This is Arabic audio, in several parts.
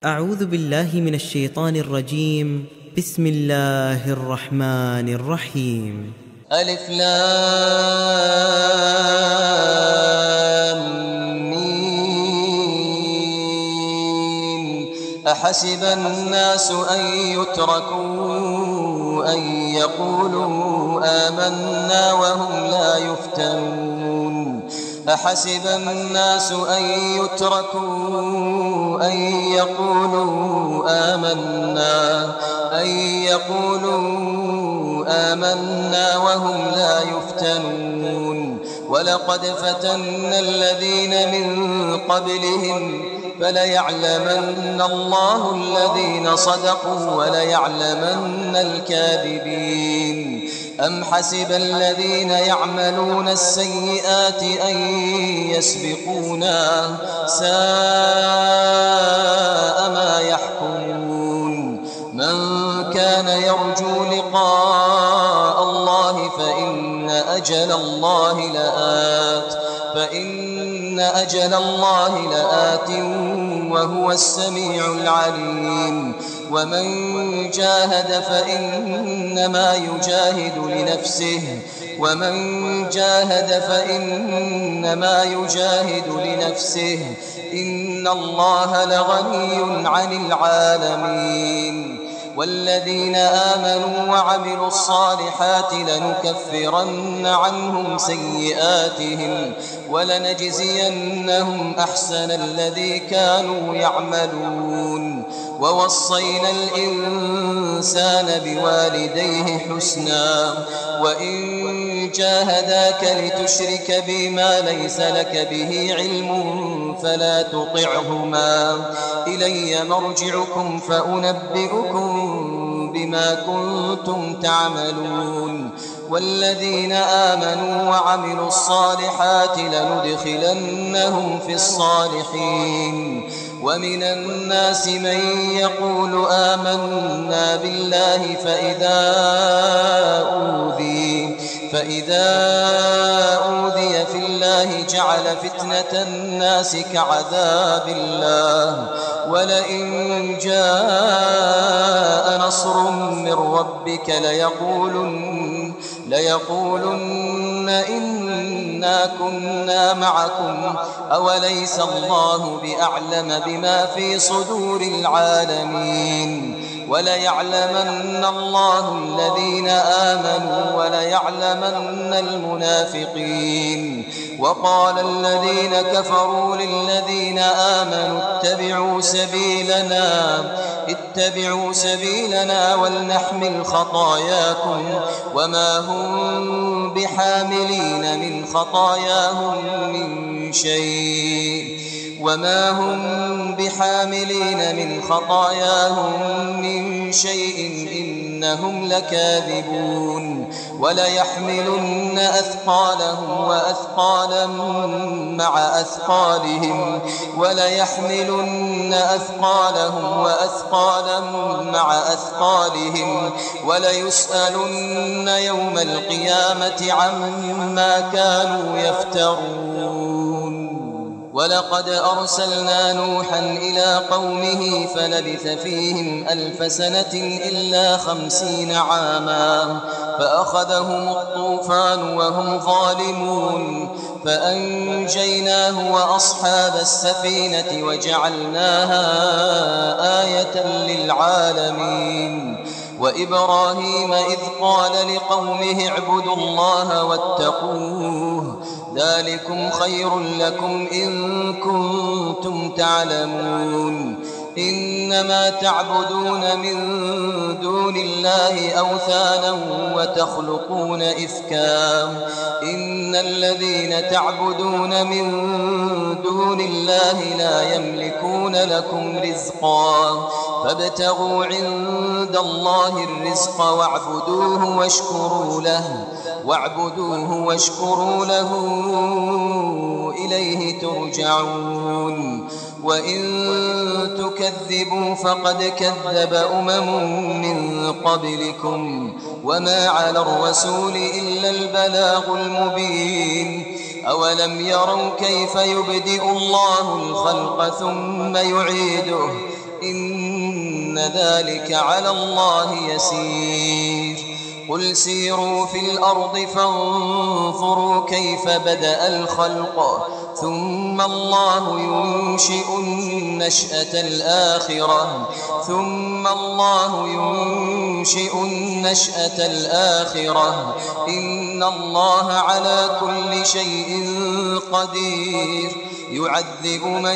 أعوذ بالله من الشيطان الرجيم. بسم الله الرحمن الرحيم. ألف لام ميم. أحسب الناس أن يتركوا أن يقولوا آمنا وهم لا يفتنون. أحسب الناس أن يتركوا أن يقولوا آمنا وهم لا يفتنون. ولقد فتنا الذين من قبلهم فليعلمن الله الذين صدقوا وليعلمن الكاذبين. أم حسب الذين يعملون السيئات أن يسبقونا ساء ما يحكمون. من كان يرجو لقاء الله فإن أجل الله لآت وهو السميع العليم. ومن جاهد فإنما يجاهد لنفسه إن الله لغني عن العالمين. والذين آمنوا وعملوا الصالحات لنكفرن عنهم سيئاتهم ولنجزينهم أحسن الذي كانوا يعملون. ووصينا الإنسان بوالديه حسنا وإن جاهداك لتشرك بما ليس لك به علم فلا تطعهما. إلي مرجعكم فأنبئكم بما كنتم تعملون. والذين آمنوا وعملوا الصالحات لندخلنهم في الصالحين. ومن الناس من يقول آمنا بالله فإذا أوذي في الله جعل فتنة الناس كعذاب الله. ولئن جاء نصر من ربك ليقولن إنا كنا معكم أوليس الله بأعلم بما في صدور العالمين. وليعلمن الله الذين آمنوا وليعلمن المنافقين. وقال الذين كفروا للذين آمنوا اتبعوا سبيلنا ولنحمل خطاياكم وما هم بحاملين من خطاياهم من شيء إنهم لكاذبون. وليحملن أثقالهم وأثقالا مع أثقالهم وليسألن يوم القيامة عما كانوا يفترون. ولقد أرسلنا نوحا إلى قومه فلبث فيهم 1000 سنة إلا 50 عاما فأخذهم الطوفان وهم ظالمون. فأنجيناه وأصحاب السفينة وجعلناها آية للعالمين. وإبراهيم إذ قال لقومه اعبدوا الله واتقوه ذلكم خير لكم إن كنتم تعلمون. إنما تعبدون من دون الله أوثانا وتخلقون إفكا. إن الذين تعبدون من دون الله لا يملكون لكم رزقا فابتغوا عند الله الرزق واعبدوه واشكروا له إليه ترجعون. وإن تكذبوا فقد كذب من قبلكم وما على الرسول إلا البلاغ المبين. أولم يروا كيف يبدئ الله الخلق ثم يعيده إن ذلك على الله يسير قل سيروا في الأرض فانظروا كيف بدأ الخلق ثم الله ينشئ النشأة الآخرة إن الله على كل شيء قدير يعذب من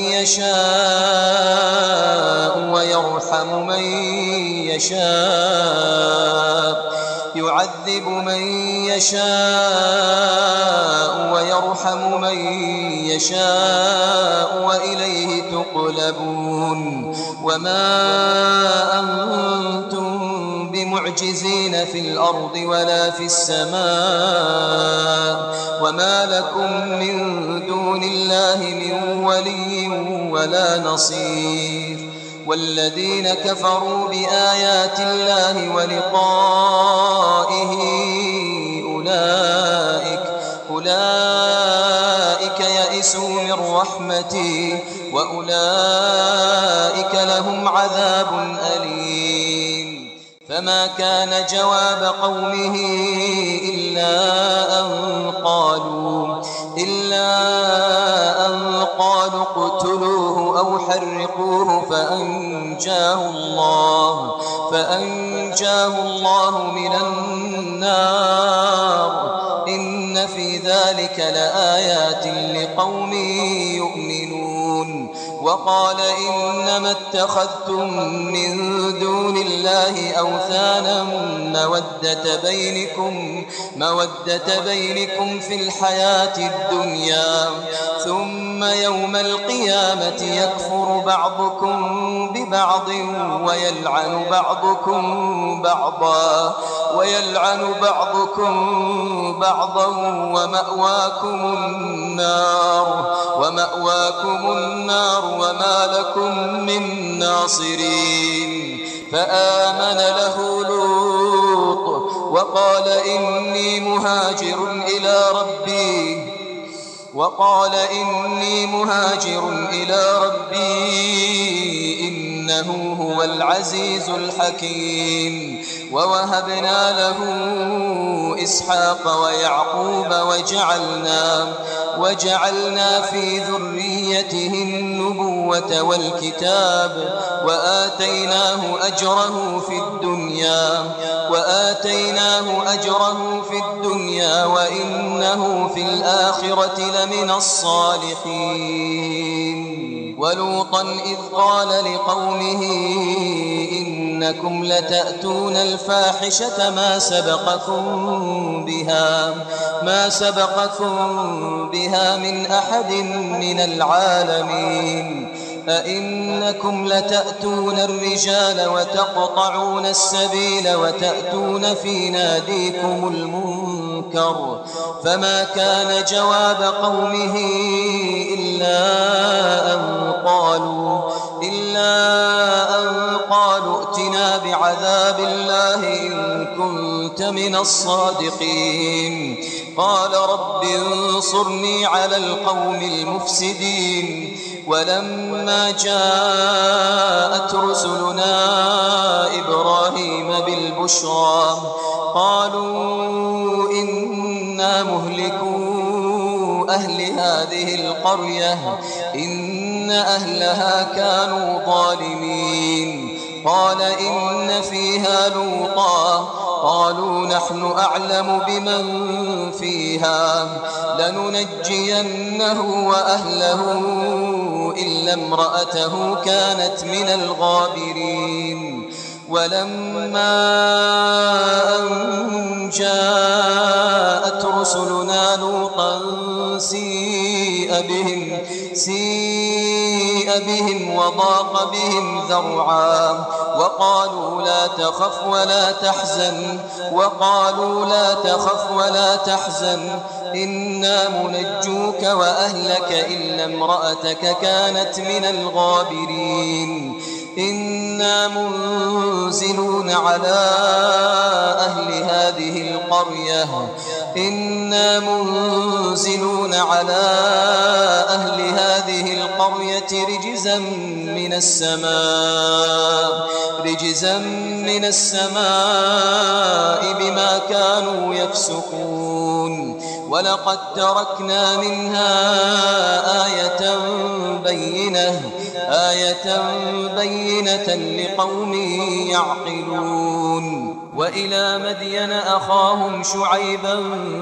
يشاء ويرحم من يشاء وإليه تقلبون وما أنتم بمعجزين في الأرض ولا في السماء وما لكم من دون الله من ولي ولا نصير والذين كفروا بآيات الله ولقائه أولئك يئسوا من رحمتي وأولئك لهم عذاب أليم فما كان جواب قومه إلا أن قالوا اقتلوه أو حرقوه فأنجاه الله من النار إن في ذلك لآيات لقوم يؤمنون وقال إنما اتخذتم من دون الله أوثانا مودة بينكم في الحياة الدنيا ثم يوم القيامة يكفر بعضكم ببعض ويلعن بعضكم بعضا ومأواكم النار وما لكم من ناصرين فآمن له لوط وقال إني مهاجر إلى ربي إنه هو العزيز الحكيم ووهبنا له إسحاق ويعقوب وجعلنا في ذريته النبوة والكتاب وآتيناه أجره في الدنيا وإنه في الآخرة لمن الصالحين ولوطا إذ قال لقومه إنكم لتأتون الفاحشة ما سبقكم بها من أحد من العالمين أئنكم لتأتون الرجال وتقطعون السبيل وتأتون في ناديكم المنكر فما كان جواب قومه إلا أن قالوا ائتنا بعذاب الله إن كنت من الصادقين قال رب انصرني على القوم المفسدين ولما جاءت رسلنا إبراهيم بالبشرى قالوا إنا مهلكو أهل هذه القرية إن أهلها كانوا ظالمين قال إن فيها لوطا قالوا نحن أعلم بمن فيها لننجينه وأهله إلا امرأته كانت من الغابرين ولما أن جاءت رسلنا لوطا سيء بهم وضاق بهم ذرعا وقالوا لا تخف ولا تحزن إنا منجوك وأهلك إلا امرأتك كانت من الغابرين إنا منزلون على أهل هذه القرية البيت رجزا من السماء بما كانوا يفسقون ولقد تركنا منها آية بينة لقوم يعقلون وإلى مدين أخاهم شعيبا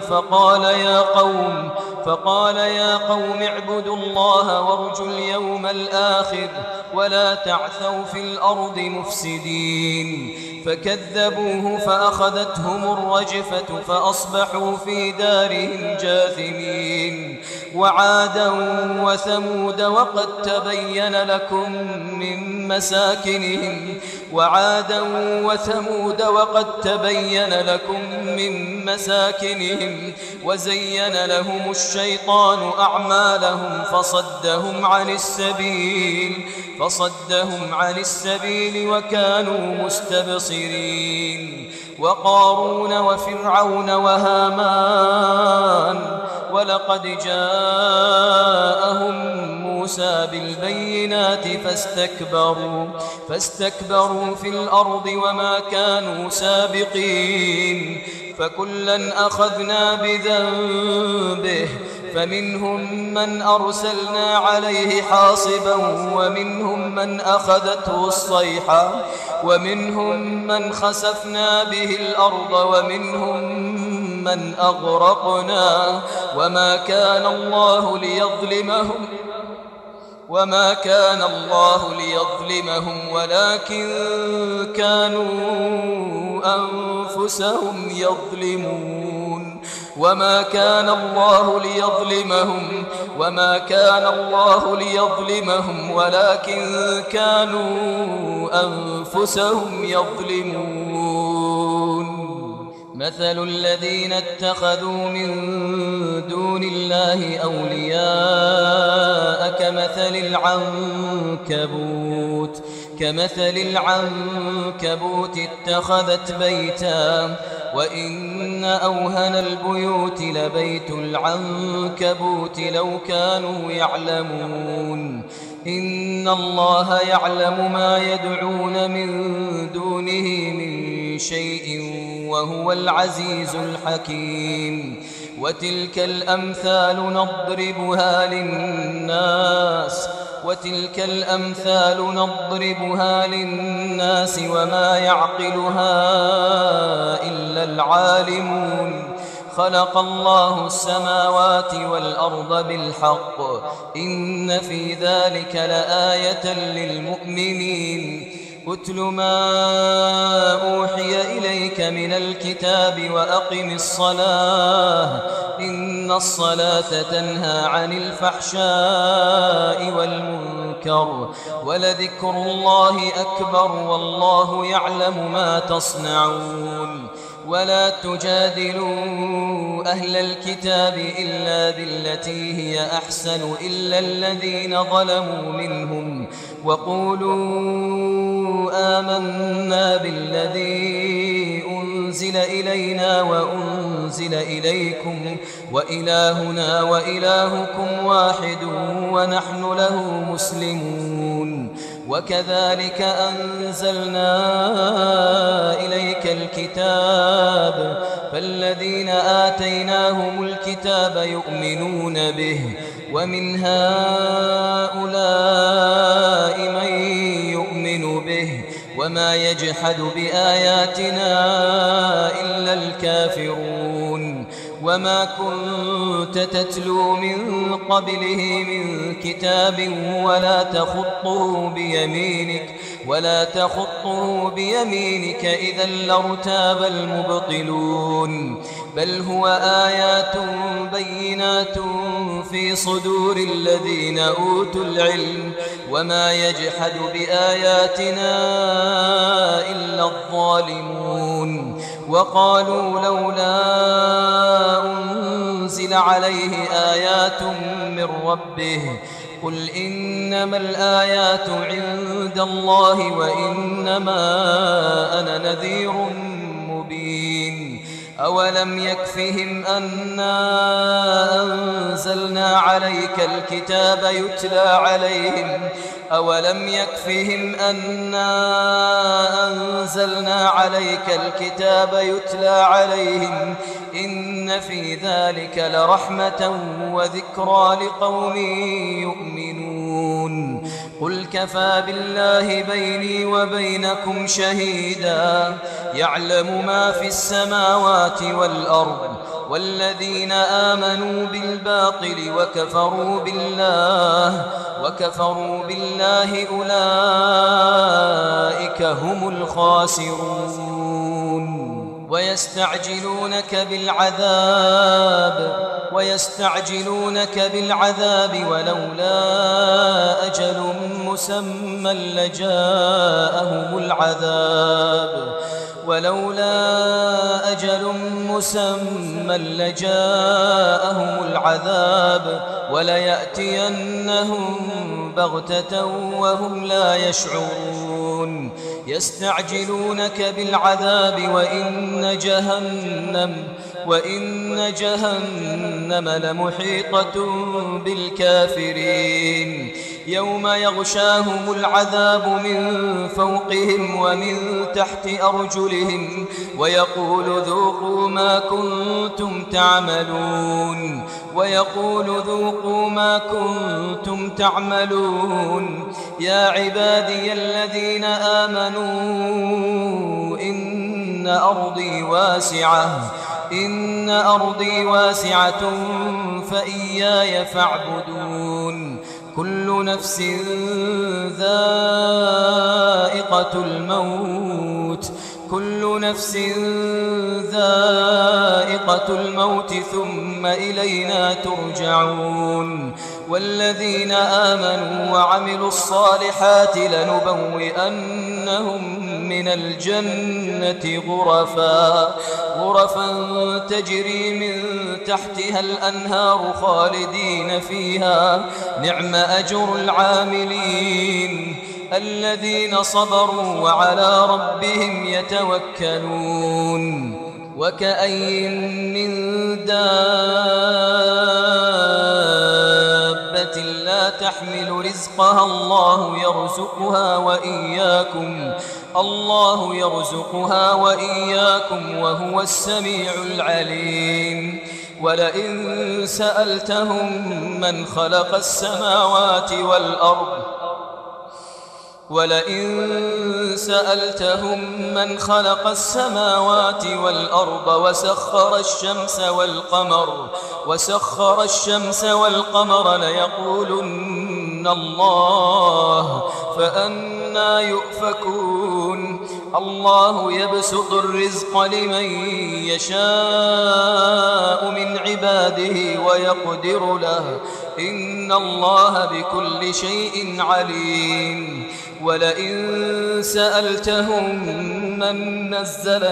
فقال يا قوم اعبدوا الله وارجوا اليوم الآخر ولا تعثوا في الأرض مفسدين فكذبوه فأخذتهم الرجفة فأصبحوا في دارهم جاثمين وعادا وثمود وقد تبين لكم من مساكنهم وزين لهم الشيطان أعمالهم فصدهم عن السبيل وكانوا مستبصرين وقارون وفرعون وهامان ولقد جاءهم موسى بالبينات فاستكبروا في الأرض وما كانوا سابقين فكلا أخذنا بذنبه فمنهم من أرسلنا عليه حاصبا ومنهم من أخذته الصيحة ومنهم من خسفنا به الأرض ومنهم من أغرقنا وما كان الله ليظلمهم ولكن كانوا أنفسهم يظلمون وما كان الله ليظلمهم ولكن كانوا أنفسهم يظلمون مثل الذين اتخذوا من دون الله أولياء كمثل العنكبوت اتخذت بيتا وإن أوهن البيوت لبيت العنكبوت لو كانوا يعلمون إن الله يعلم ما يدعون من دونه من شيء وهو العزيز الحكيم وتلك الأمثال نضربها للناس وما يعقلها إلا العالمون خلق الله السماوات والأرض بالحق إن في ذلك لآية للمؤمنين اتل ما أوحي إليك من الكتاب وأقم الصلاة إن الصلاة تنهى عن الفحشاء والمنكر ولذكر الله أكبر والله يعلم ما تصنعون ولا تجادلوا أهل الكتاب إلا بالتي هي أحسن إلا الذين ظلموا منهم وقولوا آمنا بالذي أنزل إلينا وأنزل إليكم وإلهنا وإلهكم واحد ونحن له مسلمون وكذلك أنزلنا إليك الكتاب فالذين آتيناهم الكتاب يؤمنون به ومن هؤلاء من يؤمن به وما يجحد بآياتنا إلا الكافرون وما كنت تتلو من قبله من كتاب ولا تخطه بيمينك إذا لارتاب المبطلون بل هو آيات بينات في صدور الذين أوتوا العلم وما يجحد بآياتنا إلا الظالمون وقالوا لولا أنزل عليه آيات من ربه قل إنما الآيات عند الله وإنما أنا نذير مبين أولم يكفهم أنا أنزلنا عليك الكتاب يتلى عليهم أولم يكفهم أنا أنزلنا عليك الكتاب يتلى عليهم إن في ذلك لرحمة وذكرى لقوم يؤمنون قل كفى بالله بيني وبينكم شهيدا يعلم ما في السماوات والأرض والذين آمنوا بالباطل وكفروا بالله أولئك هم الخاسرون ويستعجلونك بالعذاب ولولا أجل مسمى لجاءهم العذاب وليأتينهم بغتة وهم لا يشعرون يستعجلونك بالعذاب وإن جهنم لمحيطة بالكافرين يوم يغشاهم العذاب من فوقهم ومن تحت أرجلهم ويقول ذوقوا ما كنتم تعملون يا عبادي الذين آمنوا إن أرضي واسعة فإياي فاعبدون كل نفس ذائقة الموت ثم إلينا ترجعون والذين آمنوا وعملوا الصالحات لنبوئنهم من الجنة غرفا تجري من تحتها الأنهار خالدين فيها نعم أجر العاملين الذين صبروا وعلى ربهم يتوكلون وكأين من دابة لا تحمل رزقها الله يرزقها وإياكم وهو السميع العليم ولئن سألتهم من خلق السماوات والأرض وسخر الشمس والقمر ليقولن الله فأنى يؤفكون الله يبسط الرزق لمن يشاء من عباده ويقدر له إن الله بكل شيء عليم ولئن سألتهم من نزل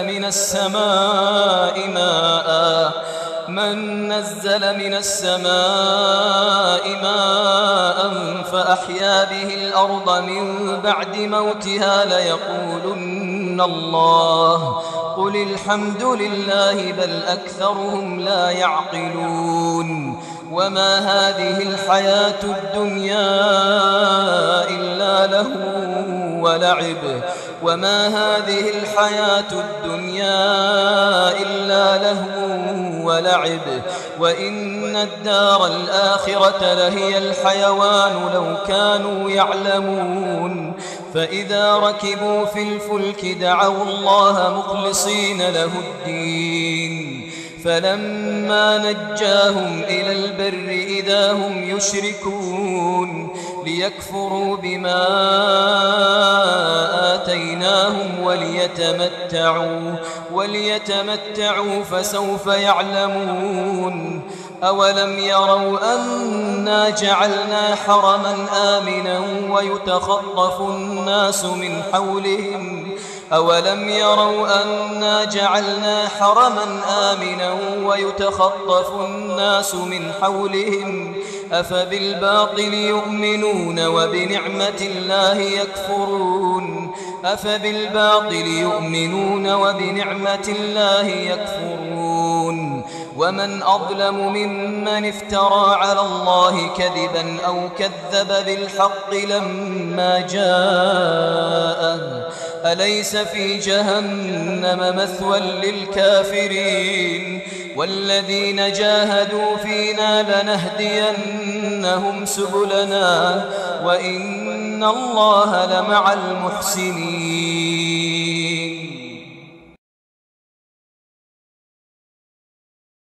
من السماء ماء فأحيا به الأرض من بعد موتها ليقولن الله قل الحمد لله بل أكثرهم لا يعقلون وما هذه الحياة الدنيا إلا لهو ولعب وإن الدار الآخرة لهي الحيوان لو كانوا يعلمون فإذا ركبوا في الفلك دعوا الله مخلصين له الدين فلما نجاهم إلى البر إذا هم يشركون ليكفروا بما آتيناهم وليتمتعوا فسوف يعلمون أولم يروا أنا جعلنا حرما آمنا ويتخطف الناس من حولهم أفبالباطل يؤمنون وبنعمة الله يكفرون أفبالباطل يؤمنون وبنعمة الله يكفرون ومن أظلم ممن افترى على الله كذبا أو كذب بالحق لما جاءه أليس في جهنم مثوى للكافرين والذين جاهدوا فينا لنهدينهم سبلنا وإن الله لمع المحسنين